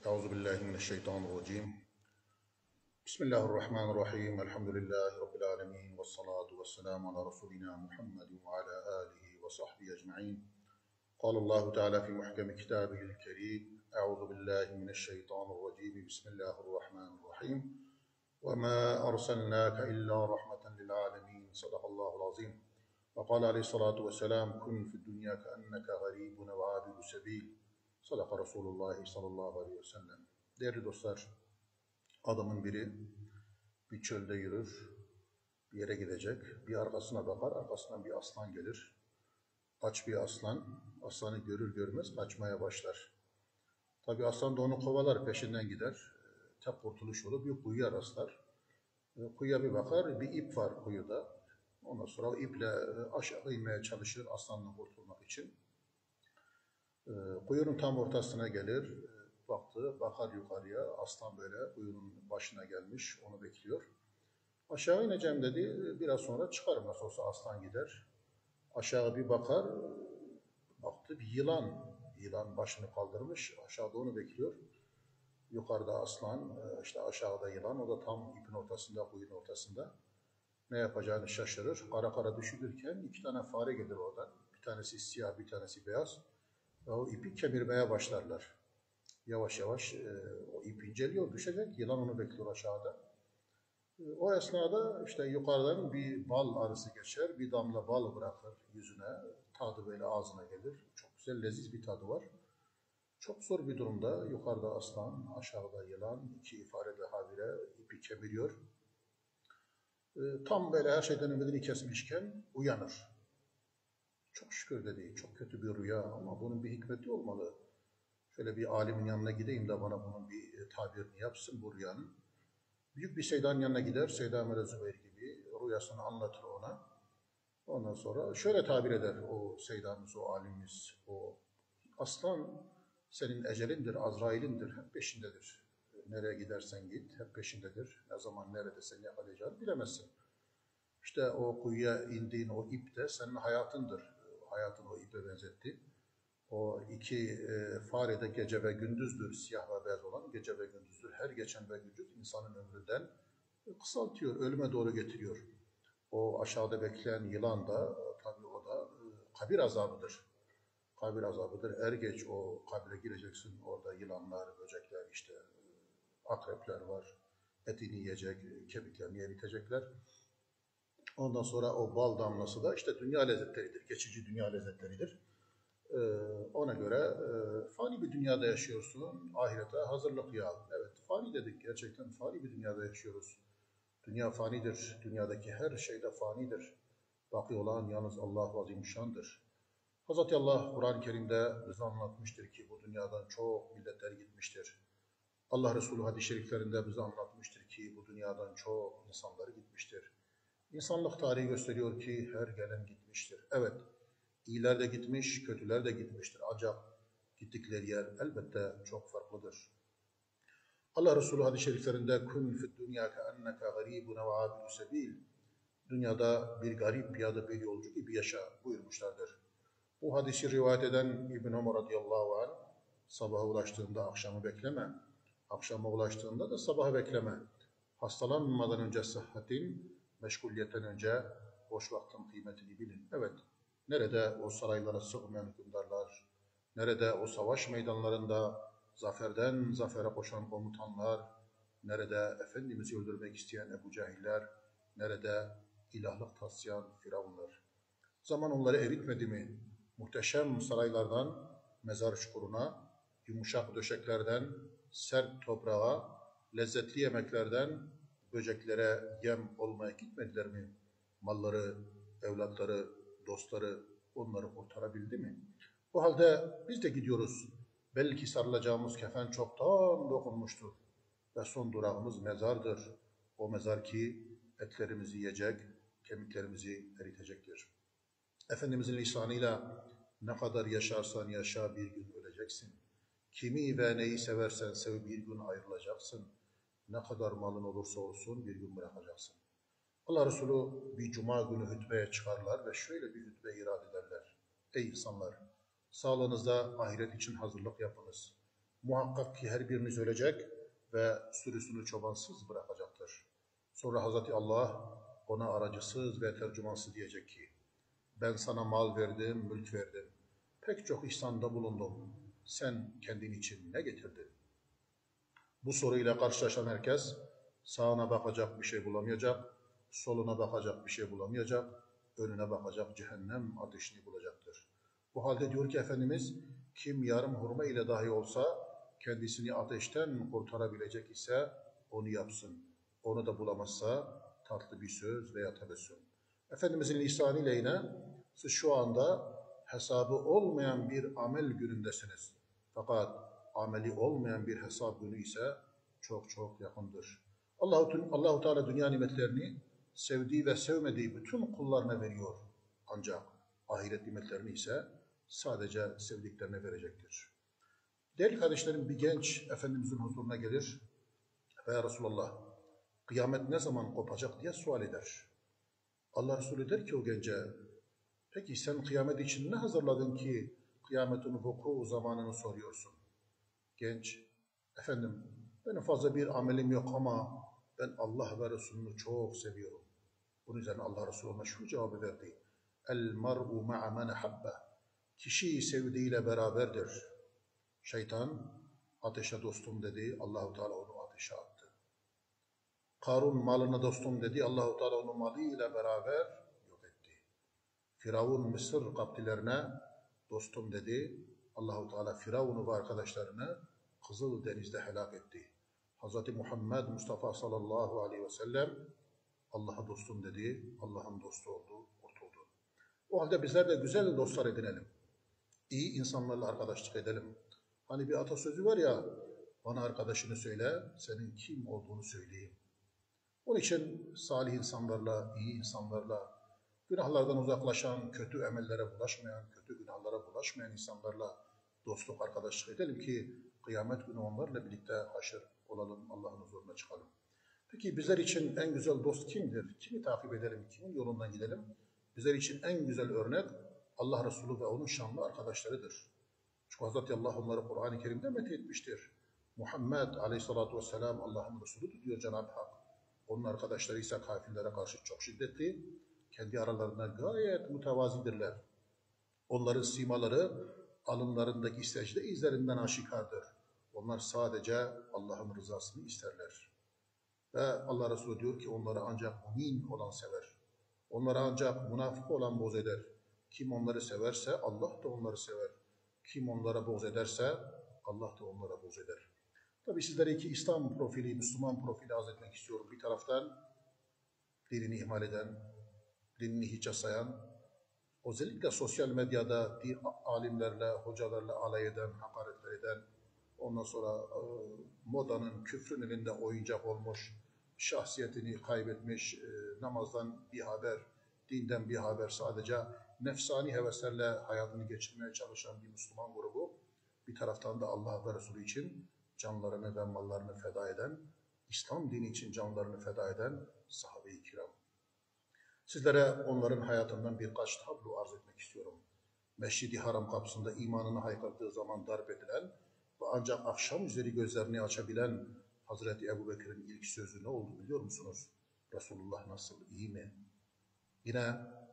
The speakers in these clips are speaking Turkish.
Euzubillahimineşşeytanirracim. Bismillahirrahmanirrahim. Elhamdülillahi Rabbil alemin. Vessalatu vesselamu ala Resulina Muhammedin ve ala alihi ve sahbihi ecma'in. Allahu Teala fi muhkemi kitabihil kerim. Euzubillahimineşşeytanirracim. Bismillahirrahmanirrahim. Ve ma arsalnâke illa rahmeten lil alemin. Sadakallahul azim. Ve kâle aleyhissalatu vesselam. Kun fid dünya keenneke garibun ve abidu sebil. Sadaka Resulullah sallallahu aleyhi ve sellem. Değerli dostlar, adamın biri bir çölde yürür, bir yere gidecek, bir arkasına bakar, arkasından bir aslan gelir. Aç bir aslan, aslanı görür görmez kaçmaya başlar. Tabi aslan da onu kovalar, peşinden gider. Tek kurtuluş yolu bir kuyuya rastlar. Kuyuya bir bakar, bir ip var kuyuda. Ondan sonra o iple aşağı inmeye çalışır aslanla kurtulmak için. Kuyunun tam ortasına gelir, bakar yukarıya, aslan böyle kuyunun başına gelmiş, onu bekliyor. Aşağı ineceğim dedi, biraz sonra çıkarım nasıl olsa aslan gider. Aşağı bir bakar, baktı bir yılan başını kaldırmış, aşağıda onu bekliyor. Yukarıda aslan, işte aşağıda yılan, o da tam ipin ortasında, kuyunun ortasında. Ne yapacağını şaşırır, kara düşünürken iki tane fare gelir oradan, bir tanesi siyah, bir tanesi beyaz. O ipi kemirmeye başlarlar. Yavaş yavaş o ip inceliyor, düşecek. Yılan onu bekliyor aşağıda. O esnada işte yukarıdan bir bal arısı geçer, bir damla bal bırakır yüzüne. Tadı böyle ağzına gelir. Çok güzel, leziz bir tadı var. Çok zor bir durumda. Yukarıda aslan, aşağıda yılan, iki fare de habire ipi kemiriyor. Tam böyle her şeyden ümidini kesmişken uyanır. Çok şükür dedi, çok kötü bir rüya ama bunun bir hikmeti olmalı. Şöyle bir alimin yanına gideyim de bana bunun bir tabirini yapsın bu rüyanın. Büyük bir seydanın yanına gider, Seyyid Ahmed Zübeyir gibi rüyasını anlatır ona. Ondan sonra şöyle tabir eder o seydamız, o alimimiz, o aslan senin ecelindir, Azrail'indir, hep peşindedir. Nereye gidersen git, hep peşindedir. Ne zaman nerede seni yakalayacağını bilemezsin. İşte o kuyuya indiğin o ip de senin hayatındır. Hayatını o ipe benzetti. O iki fare de gece ve gündüzdür, siyah ve beyaz olan gece ve gündüzdür. Her geçen ve gündüz insanın ömründen kısaltıyor, ölüme doğru getiriyor. O aşağıda bekleyen yılan da tabii o da kabir azabıdır. Kabir azabıdır. Er geç o kabire gireceksin, orada yılanlar, böcekler, işte akrepler var. Etini yiyecek, kemiklerini yiyecekler. Ondan sonra o bal damlası da işte dünya lezzetleridir, geçici dünya lezzetleridir. Ona göre fani bir dünyada yaşıyorsun, ahirete hazırlık ya. Evet, fani dedik, gerçekten fani bir dünyada yaşıyoruz. Dünya fanidir, dünyadaki her şey de fanidir. Baki olan yalnız Allah azimüşşandır. Hazreti Allah Kur'an-ı Kerim'de bize anlatmıştır ki bu dünyadan çok milletler gitmiştir. Allah Resulü hadis-i şeriflerinde bize anlatmıştır ki bu dünyadan çok insanları gitmiştir. İnsanlık tarihi gösteriyor ki her gelen gitmiştir. Evet, iyiler de gitmiş, kötüler de gitmiştir. Ancak gittikleri yer elbette çok farklıdır. Allah Resulü hadis-i şeriflerinde kun fid dünya keenneke garibun ve abidu sebil. Dünyada bir garip ya da bir yolcu gibi yaşa buyurmuşlardır. Bu hadisi rivayet eden İbn Ömer radıyallahu anh, sabaha ulaştığında akşamı bekleme, akşama ulaştığında da sabahı bekleme. Hastalanmadan önce sıhhatin, meşguliyetten önce boş vaktin kıymetini bilin. Evet, nerede o saraylara sığmayan hükümdarlar, nerede o savaş meydanlarında zaferden zafere koşan komutanlar, nerede Efendimiz'i öldürmek isteyen Ebu Cehiller, nerede ilahlık taslayan firavunlar. Zaman onları eritmedi mi? Muhteşem saraylardan mezar çukuruna, yumuşak döşeklerden sert toprağa, lezzetli yemeklerden böceklere yem olmaya gitmediler mi? Malları, evlatları, dostları onları kurtarabildi mi? O halde biz de gidiyoruz. Belki sarılacağımız kefen çoktan dokunmuştur. Ve son durağımız mezardır. O mezar ki etlerimizi yiyecek, kemiklerimizi eritecektir. Efendimizin lisanıyla ne kadar yaşarsan yaşa bir gün öleceksin. Kimi ve neyi seversen sev bir gün ayrılacaksın. Ne kadar malın olursa olsun bir gün bırakacaksın. Allah Resulü bir cuma günü hutbeye çıkarlar ve şöyle bir hutbe irad ederler. Ey insanlar! Sağlığınızda ahiret için hazırlık yapınız. Muhakkak ki her biriniz ölecek ve sürüsünü çobansız bırakacaktır. Sonra Hazreti Allah ona aracısız ve tercümansız diyecek ki, ben sana mal verdim, mülk verdim. Pek çok ihsanda bulundum. Sen kendin için ne getirdin? Bu soruyla karşılaşan herkes sağına bakacak bir şey bulamayacak, soluna bakacak bir şey bulamayacak, önüne bakacak cehennem ateşini bulacaktır. Bu halde diyor ki Efendimiz, kim yarım hurma ile dahi olsa kendisini ateşten kurtarabilecek ise onu yapsın. Onu da bulamazsa tatlı bir söz veya tebessüm. Efendimizin lisanıyla yine siz şu anda hesabı olmayan bir amel günündesiniz. Fakat ameli olmayan bir hesap günü ise çok çok yakındır. Allahu Teala dünya nimetlerini sevdiği ve sevmediği bütün kullarına veriyor. Ancak ahiret nimetlerini ise sadece sevdiklerine verecektir. Değerli kardeşlerim, bir genç Efendimizin huzuruna gelir ve ya Resulallah, kıyamet ne zaman kopacak diye sual eder. Allah Resulü der ki o gence, peki sen kıyamet için ne hazırladın ki kıyametin vuku zamanını soruyorsun? Genç, efendim benim fazla bir amelim yok ama ben Allah ve Resulünü çok seviyorum. Bunun üzerine Allah Resulü ona şu cevabı verdi. El mar'u ma'a men habbe. Kişi sevdiğiyle beraberdir. Şeytan ateşe dostum dedi, Allahu Teala onu ateşe attı. Karun malına dostum dedi, Allahu Teala onu malıyla beraber yok etti. Firavun Mısır kaptilerine dostum dedi, Allahu Teala Firavun'u ve arkadaşlarını Kızıl Deniz'de helak etti. Hz. Muhammed Mustafa sallallahu aleyhi ve sellem Allah'a dostum dedi, Allah'ın dostu oldu, kurtuldu. O halde bizler de güzel dostlar edinelim. İyi insanlarla arkadaşlık edelim. Hani bir atasözü var ya, bana arkadaşını söyle, senin kim olduğunu söyleyeyim. Onun için salih insanlarla, iyi insanlarla, günahlardan uzaklaşan, kötü emellere bulaşmayan, kötü günahlara bulaşmayan insanlarla dostluk, arkadaşlık edelim ki kıyamet günü onlarla birlikte haşr olalım, Allah'ın huzuruna çıkalım. Peki bizler için en güzel dost kimdir? Kimi takip edelim, kimin yolundan gidelim? Bizler için en güzel örnek Allah Resulü ve onun şanlı arkadaşlarıdır. Çünkü Hazreti Allah onları Kur'an-ı Kerim'de methetmiştir. Muhammed Aleyhisselatü Vesselam Allah'ın Resulüdür diyor Cenab-ı Hak. Onun arkadaşları ise kafirlere karşı çok şiddetli, kendi aralarında gayet mütevazidirler. Onların simaları alınlarındaki secde izlerinden aşikardır. Onlar sadece Allah'ın rızasını isterler. Ve Allah Resulü diyor ki onları ancak mümin olan sever. Onları ancak münafık olan boz eder. Kim onları severse Allah da onları sever. Kim onlara boz ederse Allah da onlara boz eder. Tabii sizlere iki İslam profili, Müslüman profili arz etmek istiyorum. Bir taraftan dinini ihmal eden, dinini hiçe sayan, özellikle sosyal medyada din alimlerle, hocalarla alay eden, hakaretler eden, ondan sonra modanın, küfrün elinde oyuncak olmuş, şahsiyetini kaybetmiş, namazdan bir haber, dinden bir haber, sadece nefsani heveslerle hayatını geçirmeye çalışan bir Müslüman grubu, bir taraftan da Allah ve Resulü için canlarını ve mallarını feda eden, İslam dini için canlarını feda eden sahabe-i kiram. Sizlere onların hayatından birkaç tablo arz etmek istiyorum. Mescid-i Haram kapısında imanını haykırdığı zaman darp edilen ve ancak akşam üzeri gözlerini açabilen Hazreti Ebubekir'in ilk sözü ne oldu biliyor musunuz? Resulullah nasıl, iyi mi? Yine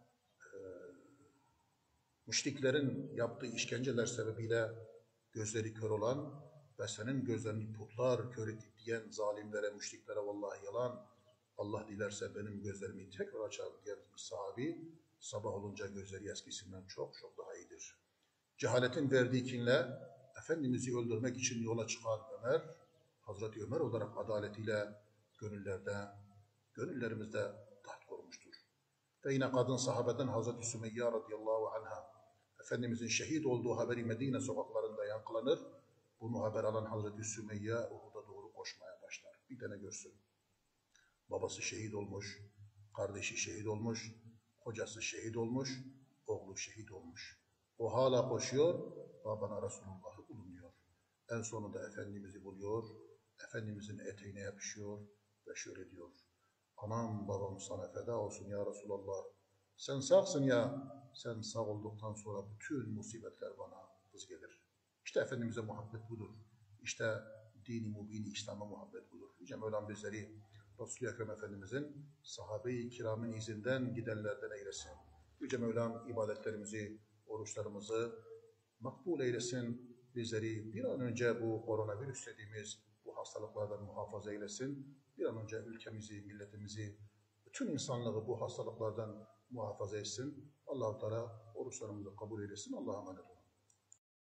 müşriklerin yaptığı işkenceler sebebiyle gözleri kör olan ve senin gözlerini putlar kör etti diyen zalimlere, müşriklere vallahi yalan, Allah dilerse benim gözlerimi tekrar açar diyen sahabi, sabah olunca gözleri eskisinden çok çok daha iyidir. Cehaletin verdiği kinle Efendimiz'i öldürmek için yola çıkan Ömer, Hazreti Ömer olarak adaletiyle gönüllerimizde taht kurmuştur. Ve yine kadın sahabeden Hazreti Sümeyye radıyallahu anha, Efendimizin şehit olduğu haberi Medine sokaklarında yankılanır. Bunu haber alan Hazreti Sümeyye Uhud'a doğru koşmaya başlar. Bir tane görsün. Babası şehit olmuş, kardeşi şehit olmuş, kocası şehit olmuş, oğlu şehit olmuş. O hala koşuyor, babana Resulullah'ı bulunuyor. En sonunda Efendimiz'i buluyor, Efendimizin eteğine yapışıyor ve şöyle diyor. Anam babam sana feda olsun ya Resulallah. Sen sağsın ya, sen sağ olduktan sonra bütün musibetler bana hız gelir. İşte Efendimiz'e muhabbet budur. İşte dini mubini İslam'a muhabbet bulur. Yüce Mevlam bizleri Resul-i Ekrem Efendimizin sahabe-i kiramın izinden gidenlerden eylesin. Yüce Mevlam ibadetlerimizi, oruçlarımızı makbul eylesin. Bizleri bir an önce bu koronavirüs dediğimiz bu hastalıklardan muhafaza eylesin. Bir an önce ülkemizi, milletimizi, bütün insanlığı bu hastalıklardan muhafaza etsin. Allah-u Teala oruçlarımızı kabul eylesin. Allah'a emanet olun.